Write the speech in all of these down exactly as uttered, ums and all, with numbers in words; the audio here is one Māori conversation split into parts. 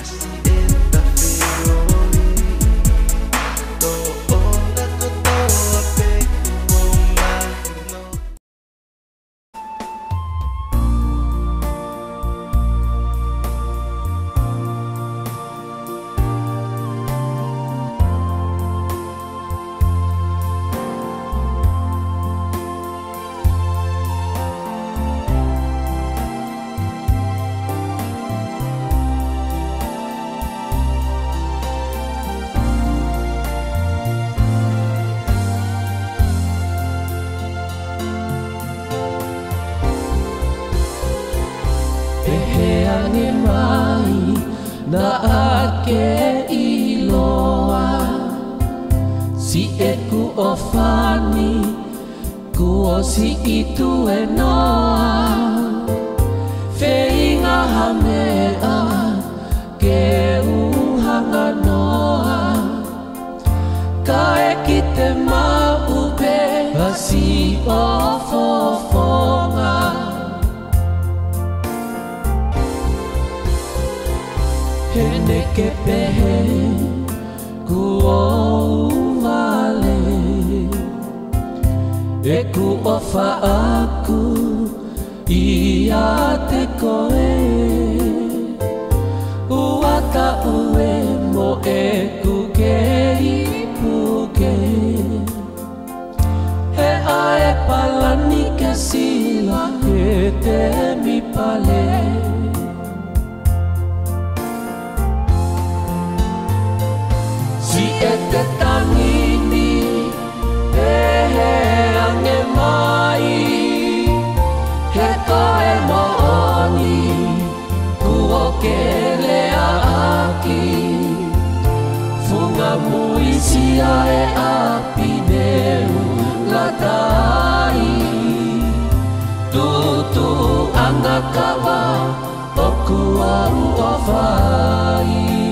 Eheane mai na ake iloa si eku ofani ku o si itu e noa feinga hamea ke uhanga noa ka e ki te maupe hasi ofofonga Hene ke pehe ku o vale E ku ofa aku ia te koe Uata ue mo e ku ke ipuke He ae palani ke sila ke te mi pale Si e te tangini e he ange mai He koe mooni ku o ke lea aki Funga muisia e api neu latai Tutu anga kawa o ku au o vai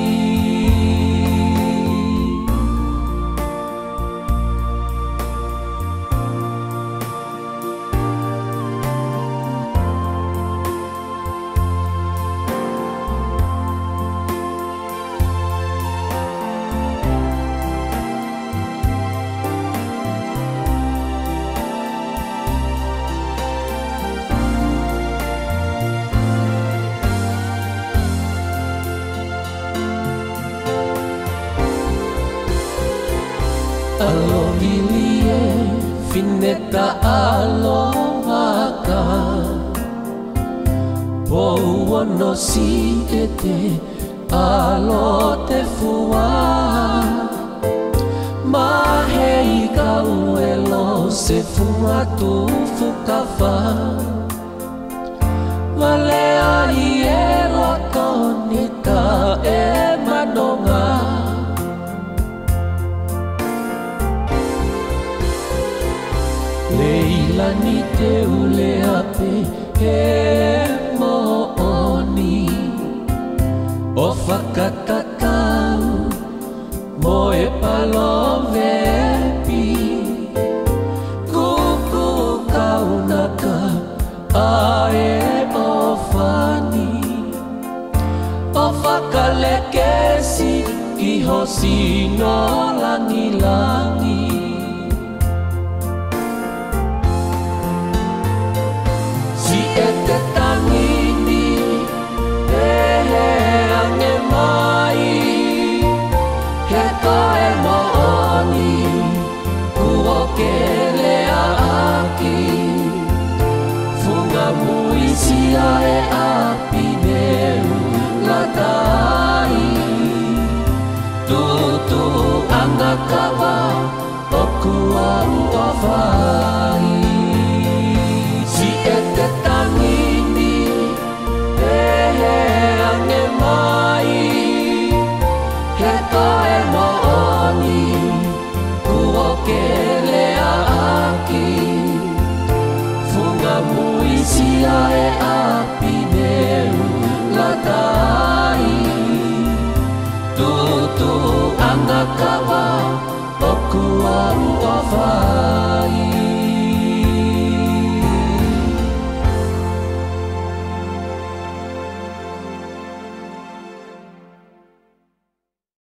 Alo vilie fineta alo vaka Pou ono si ete alo te fua Mahei kau elo se fua tu fukafa Vale ai elo tonita e manonga Leila ni te ule ape he mooni O whakatatau mo e palovepi Kuku kaunaka ae o whani O whakalekesi ki hosi no langi langi Si e te tangini e he ange mai He koe mooni ku o ke lea aki Funga muisia e api neu latai Tutu anga kawa o ku au o vai